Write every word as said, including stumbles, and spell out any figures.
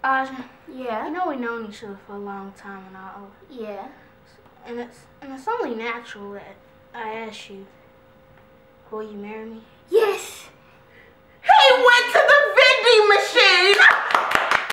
Aja, Yeah. you know we've known each other for a long time and all. Yeah. And it's and it's only natural that I ask you, will you marry me? Yes.